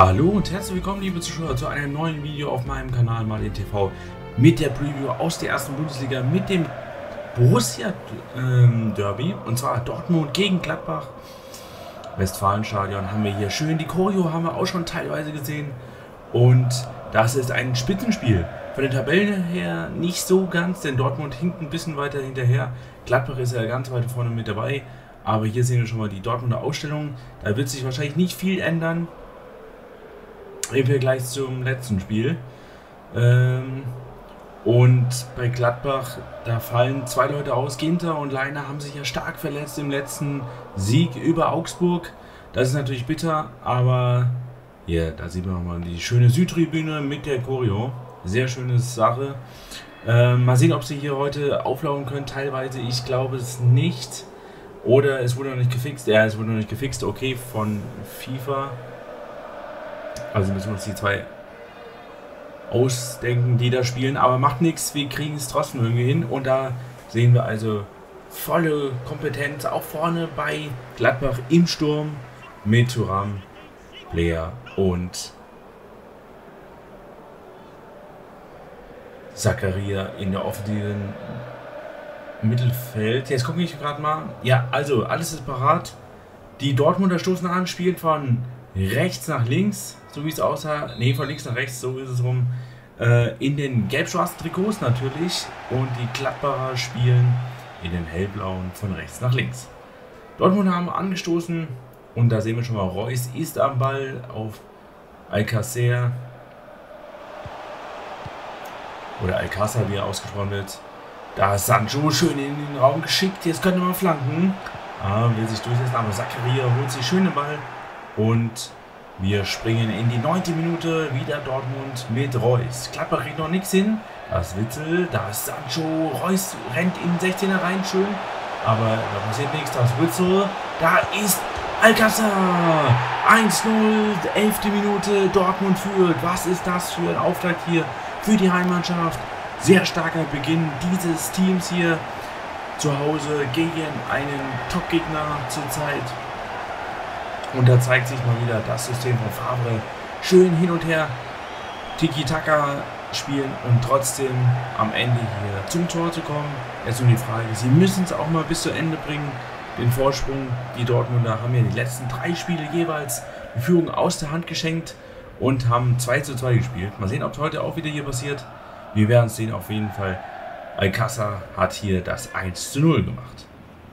Hallo und herzlich willkommen, liebe Zuschauer, zu einem neuen Video auf meinem Kanal Marlin TV mit der Preview aus der ersten Bundesliga mit dem Borussia Derby, und zwar Dortmund gegen Gladbach. Westfalenstadion haben wir hier schön, die Choreo haben wir auch schon teilweise gesehen und das ist ein Spitzenspiel. Von den Tabellen her nicht so ganz, denn Dortmund hinkt ein bisschen weiter hinterher. Gladbach ist ja ganz weit vorne mit dabei, aber hier sehen wir schon mal die Dortmunder Ausstellung. Da wird sich wahrscheinlich nicht viel ändern im Vergleich zum letzten Spiel. Und bei Gladbach, da fallen zwei Leute aus. Ginter und Leiner haben sich ja stark verletzt im letzten Sieg über Augsburg. Das ist natürlich bitter, aber hier, da sieht man nochmal die schöne Südtribüne mit der Choreo. Sehr schöne Sache. Mal sehen, ob sie hier heute auflaufen können. Teilweise, ich glaube es nicht. Oder es wurde noch nicht gefixt. Ja, es wurde noch nicht gefixt. Okay, von FIFA. Also müssen wir uns die zwei ausdenken, die da spielen. Aber macht nichts, wir kriegen es trotzdem irgendwie hin. Und da sehen wir also volle Kompetenz auch vorne bei Gladbach im Sturm mit Thuram, Player und Zakaria in der offensiven Mittelfeld. Jetzt gucke ich gerade mal. Ja, also alles ist parat. Die Dortmunder stoßen an, spielen von rechts nach links, so wie es aussah. Ne, von links nach rechts, so ist es rum. In den gelb-schwarzen Trikots natürlich. Und die Gladbacher spielen in den hellblauen von rechts nach links. Dortmund haben angestoßen. Und da sehen wir schon mal, Reus ist am Ball auf Alcacer. Oder Alcázar, wie er ausgesprochen wird. Da ist Sancho schön in den Raum geschickt. Jetzt könnte man flanken. Will sich durchsetzen, aber Zakaria holt sich schön den Ball. Und wir springen in die 9. Minute. Wieder Dortmund mit Reus. Gladbach kriegt noch nichts hin. Da ist Witzel, da ist Sancho. Reus rennt in den 16er rein, schön. Aber da passiert nichts. Da ist Witzel. Da ist Alcázar. 1-0, 11. Minute. Dortmund führt. Was ist das für ein Auftakt hier für die Heimmannschaft? Sehr starker Beginn dieses Teams hier zu Hause gegen einen Top-Gegner zurzeit. Und da zeigt sich mal wieder das System von Favre. Schön hin und her Tiki-Taka spielen und trotzdem am Ende hier zum Tor zu kommen. Jetzt nur die Frage, sie müssen es auch mal bis zu Ende bringen. Den Vorsprung, die Dortmunder haben ja die letzten 3 Spiele jeweils die Führung aus der Hand geschenkt und haben 2:2 gespielt. Mal sehen, ob es heute auch wieder hier passiert. Wir werden es sehen, auf jeden Fall. Alcázar hat hier das 1:0 gemacht.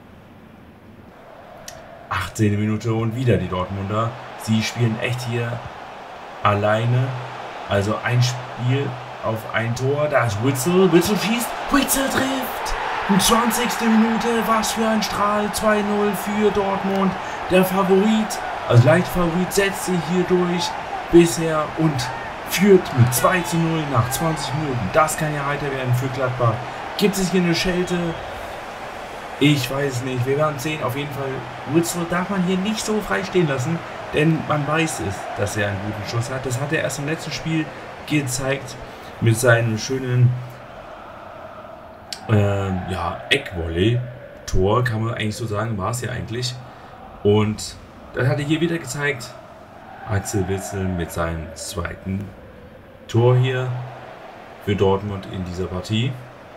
18. Minute und wieder die Dortmunder. Sie spielen echt hier alleine. Also ein Spiel auf ein Tor. Da ist Witzel. Witzel schießt. Witzel trifft. 20. Minute. Was für ein Strahl. 2:0 für Dortmund. Der Favorit, also leichter Favorit, setzt sich hier durch bisher und führt mit 2:0 nach 20 Minuten. Das kann ja heiter werden für Gladbach. Gibt es hier eine Schelte? Ich weiß es nicht. Wir werden sehen. Auf jeden Fall, Witzel darf man hier nicht so frei stehen lassen, denn man weiß es, dass er einen guten Schuss hat. Das hat er erst im letzten Spiel gezeigt mit seinem schönen Eckvolley-Tor, kann man eigentlich so sagen, war es ja eigentlich. Und das hat er hier wieder gezeigt. Axel Witzel mit seinem 2. Tor hier für Dortmund in dieser Partie.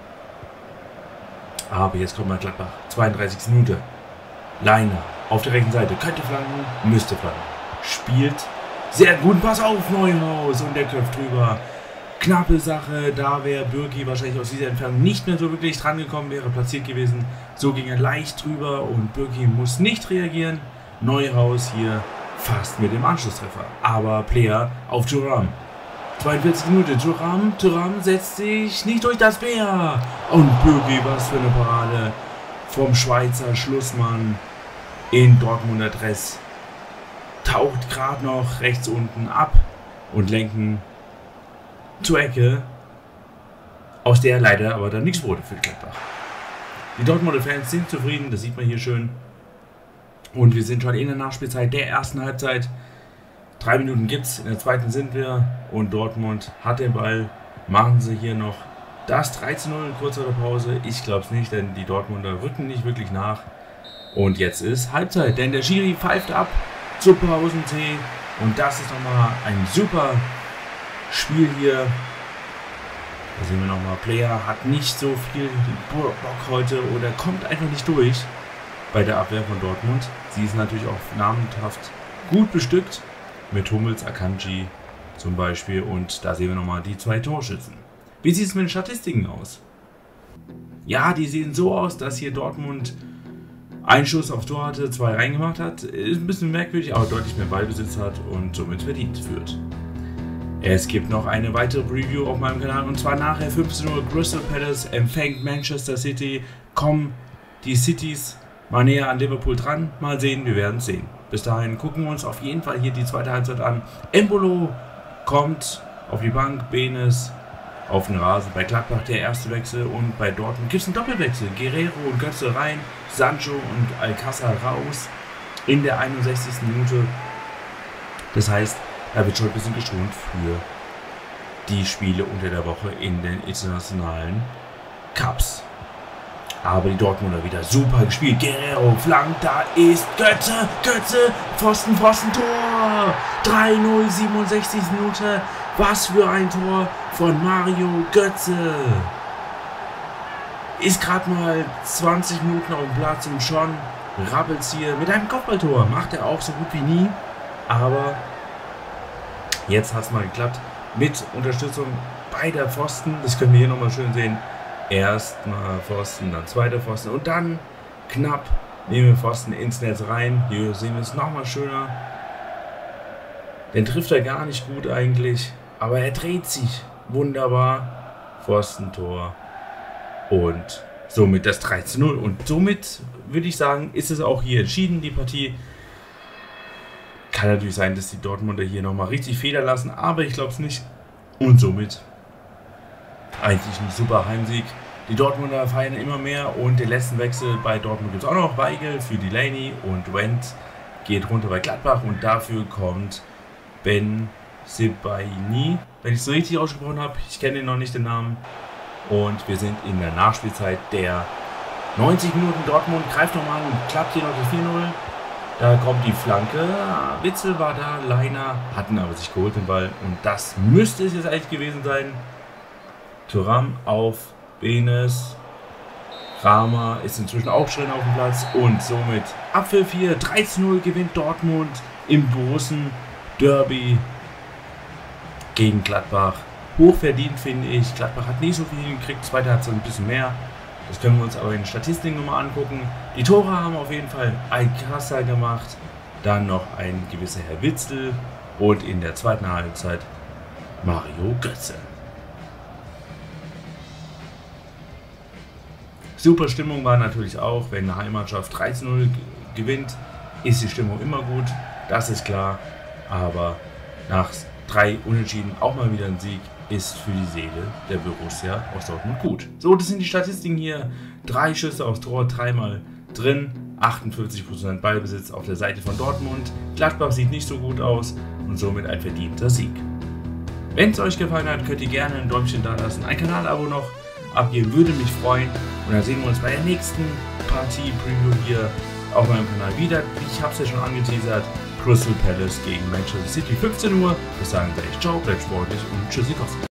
Aber jetzt kommt mal Gladbach. 32. Minute. Leiner auf der rechten Seite. Könnte flanken, müsste flanken. Spielt sehr gut. Pass auf, Neuhaus. Und der köpft drüber. Knappe Sache. Da wäre Bürki wahrscheinlich aus dieser Entfernung nicht mehr so wirklich dran gekommen, wäre platziert gewesen. So ging er leicht drüber und Bürki muss nicht reagieren. Neuhaus hier fast mit dem Anschlusstreffer. Aber Player auf Thuram. 42 Minuten. Thuram setzt sich nicht durch das Bär. Und Bürki, was für eine Parade vom Schweizer Schlussmann in Dortmunder Dress. Taucht gerade noch rechts unten ab und lenken zur Ecke, aus der leider aber dann nichts wurde für Gladbach. Die Dortmunder Fans sind zufrieden, das sieht man hier schön. Und wir sind schon in der Nachspielzeit der ersten Halbzeit. 3 Minuten gibt es, in der zweiten sind wir und Dortmund hat den Ball. Machen sie hier noch das 13:0 in kurzer Pause? Ich glaube es nicht, denn die Dortmunder rücken nicht wirklich nach. Und jetzt ist Halbzeit, denn der Schiri pfeift ab zur Pausentee Und das ist nochmal ein super Spiel hier. Da sehen wir nochmal, Player hat nicht so viel Bock heute oder kommt einfach nicht durch bei der Abwehr von Dortmund. Sie ist natürlich auch namhaft gut bestückt mit Hummels, Akanji zum Beispiel. Und da sehen wir nochmal die 2 Torschützen. Wie sieht es mit den Statistiken aus? Ja, die sehen so aus, dass hier Dortmund einen Schuss aufs Tor hatte, 2 reingemacht hat. Ist ein bisschen merkwürdig, aber deutlich mehr Ballbesitz hat und somit verdient führt. Es gibt noch eine weitere Preview auf meinem Kanal und zwar nachher 15 Uhr Crystal Palace empfängt Manchester City. Kommen die Citys mal näher an Liverpool dran? Mal sehen, wir werden es sehen. Bis dahin gucken wir uns auf jeden Fall hier die zweite Halbzeit an. Embolo kommt auf die Bank, Benes auf den Rasen. Bei Gladbach der erste Wechsel und bei Dortmund gibt es einen Doppelwechsel. Guerrero und Götze rein, Sancho und Alcázar raus in der 61. Minute. Das heißt, da wird schon ein bisschen geschont für die Spiele unter der Woche in den internationalen Cups. Aber die Dortmunder wieder super gespielt. Guerrero flankt, da ist Götze, Pfosten, Tor. 3-0, 67. Minute. Was für ein Tor von Mario Götze. Ist gerade mal 20 Minuten auf dem Platz und schon rabbelt's hier mit einem Kopfballtor. Macht er auch so gut wie nie. Aber jetzt hat es mal geklappt mit Unterstützung beider Pfosten. Das können wir hier nochmal schön sehen. Erstmal Pfosten, dann zweiter Pfosten und dann knapp nehmen wir Pfosten ins Netz rein. Hier sehen wir es nochmal schöner. Den trifft er gar nicht gut eigentlich, aber er dreht sich wunderbar. Pfostentor und somit das 3:0. Und somit würde ich sagen, ist es auch hier entschieden, die Partie. Kann natürlich sein, dass die Dortmunder hier nochmal richtig Feder lassen, aber ich glaube es nicht. Und somit eigentlich ein super Heimsieg. Die Dortmunder feiern immer mehr und den letzten Wechsel bei Dortmund gibt es auch noch. Weigel für Delaney und Wendt geht runter bei Gladbach und dafür kommt Ben Sebaini, wenn ich es richtig ausgesprochen habe. Ich kenne ihn noch nicht, den Namen. Und wir sind in der Nachspielzeit der 90 Minuten. Dortmund greift nochmal an und klappt hier noch das 4:0. Da kommt die Flanke. Witzel war da, Leiner hatten aber sich geholt den Ball. Und das müsste es jetzt eigentlich gewesen sein. Thuram auf Benes. Kramer ist inzwischen auch schon auf dem Platz. Und somit Abpfiff 4. 3:0 gewinnt Dortmund im großen Derby gegen Gladbach. Hochverdient, finde ich. Gladbach hat nicht so viel gekriegt. Zweite hat so ein bisschen mehr. Das können wir uns aber in den Statistiken nochmal angucken. Die Tore haben auf jeden Fall Alcázar gemacht. Dann noch ein gewisser Herr Witzel. Und in der zweiten Halbzeit Mario Götze. Super Stimmung war natürlich auch, wenn eine Heimmannschaft 3:0 gewinnt, ist die Stimmung immer gut. Das ist klar. Aber nach 3 Unentschieden auch mal wieder ein Sieg ist für die Seele der Borussia aus Dortmund gut. So, das sind die Statistiken hier. 3 Schüsse aufs Tor, 3-mal drin. 58% Ballbesitz auf der Seite von Dortmund. Gladbach sieht nicht so gut aus und somit ein verdienter Sieg. Wenn es euch gefallen hat, könnt ihr gerne ein Däumchen da lassen, ein Kanalabo noch abgeben, würde mich freuen. Und dann sehen wir uns bei der nächsten Partie-Preview hier auf meinem Kanal wieder. Ich habe es ja schon angeteasert. Crystal Palace gegen Manchester City, 15 Uhr. Bis dahin sage ich ciao, bleibt sportlich und tschüssikowski.